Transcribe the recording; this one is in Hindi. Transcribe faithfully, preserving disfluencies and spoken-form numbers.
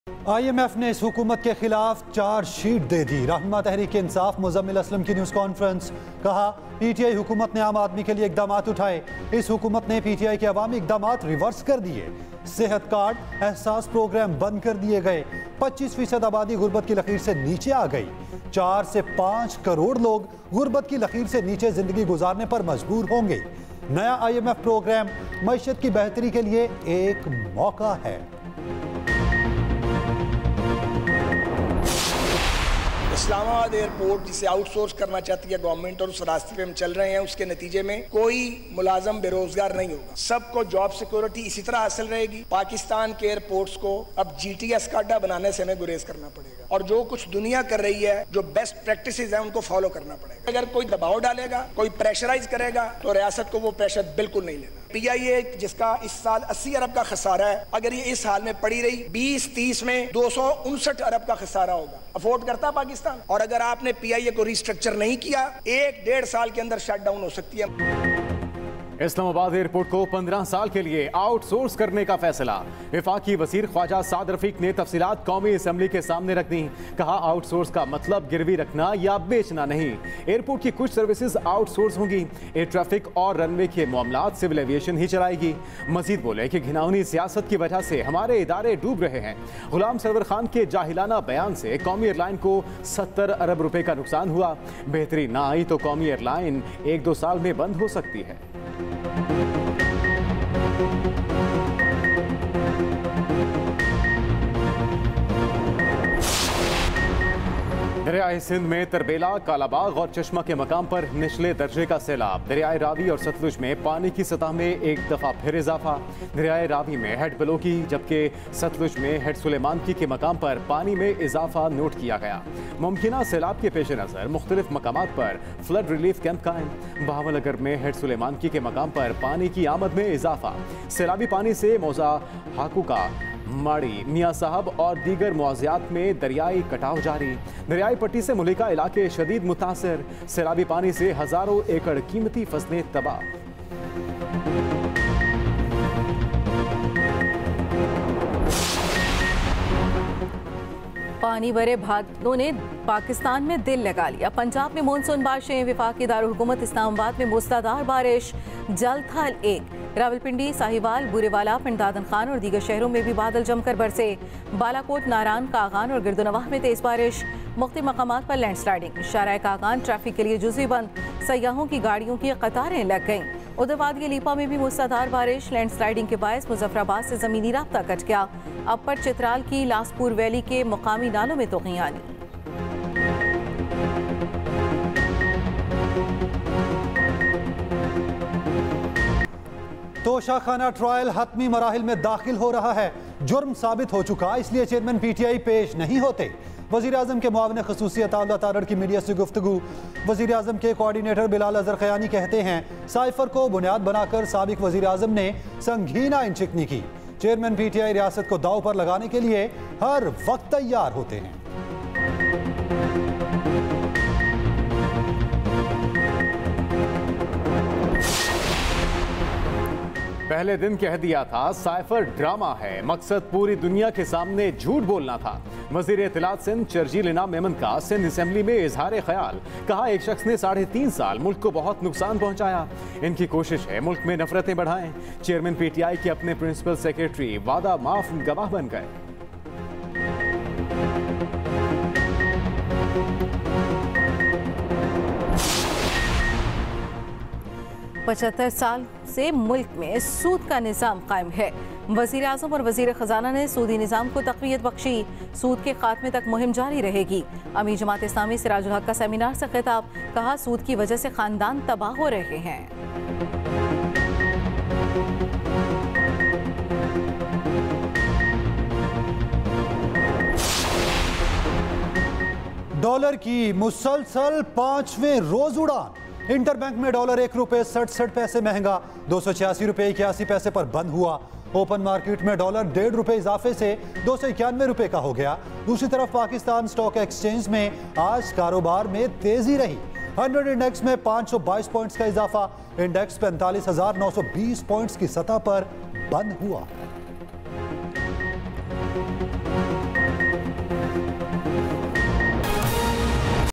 आई एम एफ ने इस हुकूमत के खिलाफ चार्जशीट दे दी। रहनुमा तहरीक इंसाफ मुजम्मिल असलम की न्यूज़ कॉन्फ्रेंस। कहा पी टी आई हुकूमत ने आम आदमी के लिए इकदाम उठाए। इस हुकूमत ने पी टी आई के अवामी इकदाम रिवर्स कर दिए। सेहत कार्ड एहसास प्रोग्राम बंद कर दिए गए। पच्चीस फीसद आबादी गुर्बत की लकीर से नीचे आ गई। चार से पाँच करोड़ लोग गुर्बत की लकीर से नीचे जिंदगी गुजारने पर मजबूर होंगे। नया आई एम एफ प्रोग्राम मईशत की बेहतरी के लिए एक मौका है। इस्लामाबाद एयरपोर्ट जिसे आउटसोर्स करना चाहती है गवर्नमेंट और उस रास्ते पे हम चल रहे हैं, उसके नतीजे में कोई मुलाजम बेरोजगार नहीं होगा। सबको जॉब सिक्योरिटी इसी तरह हासिल रहेगी। पाकिस्तान के एयरपोर्ट्स को अब जी टी एस का अड्डा बनाने से हमें गुरेज करना पड़ेगा और जो कुछ दुनिया कर रही है, जो बेस्ट प्रैक्टिसेस है, उनको फॉलो करना पड़ेगा। अगर कोई दबाव डालेगा, कोई प्रेशराइज करेगा, तो रियासत को वो प्रेशर बिल्कुल नहीं लेना। पी आई ए जिसका इस साल अस्सी अरब का खसारा है, अगर ये इस हाल में पड़ी रही बीस तीस में दो सौ उनसठ अरब का खसारा होगा। अफोर्ड करता पाकिस्तान? और अगर आपने पी आई ए को रिस्ट्रक्चर नहीं किया, एक डेढ़ साल के अंदर शट डाउन हो सकती है। इस्लामाबाद एयरपोर्ट को पंद्रह साल के लिए आउटसोर्स करने का फैसला। वफाकी वजीर ख्वाजा साद रफीक ने तफसीलात कौमी असम्बली के सामने रख दी। कहा आउटसोर्स का मतलब गिरवी रखना या बेचना नहीं। एयरपोर्ट की कुछ सर्विसेज आउटसोर्स होंगी। एयर ट्रैफिक और रनवे के मामलात सिविल एविएशन ही चलाएगी। मजीद बोले कि घिनौनी सियासत की वजह से हमारे इदारे डूब रहे हैं। गुलाम सरवर खान के जाहिलाना बयान से कौमी एयरलाइन को सत्तर अरब रुपए का नुकसान हुआ। बेहतरी ना आई तो कौमी एयरलाइन एक दो साल में बंद हो सकती है। दरियाए सिंध में तरबेला, कालाबाग और चश्मा के मकाम पर निचले दर्जे का सैलाब। दरियाए रावी और सतलुज में पानी की सतह में एक दफा फिर इजाफा। दरियाए रावी में हेड बलोकी जबकि सतलुज में हेड सुलेमानकी के मकाम पर पानी में इजाफा नोट किया गया। मुमकिना सैलाब के पेश नज़र मुख्तलिफ मकामात पर फ्लड रिलीफ कैंप कायम। बहावलगर में हेड सुलेमानकी के मकाम पर पानी की आमद में इजाफा। सैलाबी पानी से मौजा हाकुका, माड़ी, मियाँ साहब और दीगर मुआवजात में दरियाई कटाव जारी। दरियाई पट्टी से मुलिका इलाके शदीद मुतासर। सैलाबी पानी से हजारों एकड़ कीमती फसलें तबाह। पानी भरे भादों ने पाकिस्तान में दिल लगा लिया। पंजाब में मानसून बारिशें, वफाकी दारुल-हुकूमत इस्लामाबाद में मूसलाधार बारिश, जल थल एक। रावलपिंडी, साहिवाल, बुरेवाला, पिंडादन खान और दीगर शहरों में भी बादल जमकर बरसे। बालाकोट, नारान, कागान और गिरदुनवाह में तेज बारिश। मुख्तलिफ मकामात पर लैंडस्लाइडिंग। शाराए कागान ट्रैफिक के लिए जुज़वी बंद। सयाहों की गाड़ियों की कतारें लग गईं। उधर वादिया लीपा में भी मूसलाधार बारिश। लैंडस्लाइडिंग के बायस मुजफ्फराबाद से ज़मीनी राब्ता कट गया। अपर चित्राल की लासपुर वैली के मुकामी नालों में तूफ़ानी। तोशाखाना ट्रायल हतमी मराहिल में दाखिल हो रहा है। जुर्म साबित हो चुका, इसलिए चेयरमैन पी टी आई पेश नहीं होते। वज़ीर आज़म के मुआविन ख़ुसूसी अताउल्लाह तारड़ की मीडिया से गुफ्तगू। वज़ीर आज़म के कोऑर्डिनेटर बिलाल अज़हर ख़यानी कहते हैं साइफर को बुनियाद बनाकर साबिक वज़ीर आज़म ने संगीन आइनशिकनी की। चेयरमैन पी टी आई रियासत को दाव पर लगाने के लिए हर वक्त तैयार होते हैं। पहले दिन कह दिया था साइफर ड्रामा है, मकसद पूरी दुनिया के सामने झूठ बोलना था। वजीर इत्तलात सिंध शर्जील इनाम मेमन का सिंध असेंबली में इजहार ख्याल। कहा एक शख्स ने साढ़े तीन साल मुल्क को बहुत नुकसान पहुंचाया। इनकी कोशिश है मुल्क में नफरतें बढ़ाएं। चेयरमैन पी टी आई के अपने प्रिंसिपल सेक्रेटरी वादा माफ गवाह बन गए। पचहत्तर साल से मुल्क में सूद का निज़ाम कायम है। वज़ीर आज़म और वज़ीर ख़जाना ने सूदी निज़ाम को तक़वियत बख्शी। सूद के खात्मे तक मुहिम जारी रहेगी। अमीर जमात इस्लामी सिराजुल हक का सेमिनार से खिताब। कहा सूद की वजह से ख़ानदान तबाह हो रहे हैं। डॉलर की मुसलसल पांचवें रोज उड़ान। इंटरबैंक में डॉलर एक रुपए सड़सठ पैसे महंगा दो सौ छियासी रुपए इक्यासी पैसे पर बंद हुआ। ओपन मार्केट में डॉलर डेढ़ रुपए इजाफे से दो सौ इक्यानवे रुपए का हो गया। दूसरी तरफ पाकिस्तान स्टॉक एक्सचेंज में आज कारोबार में तेजी रही। हंड्रेड इंडेक्स में पाँच सौ बाईस पॉइंट्स का इजाफा। इंडेक्स पैंतालीस हजार नौ सौ बीस पॉइंट्स की सतह पर बंद हुआ।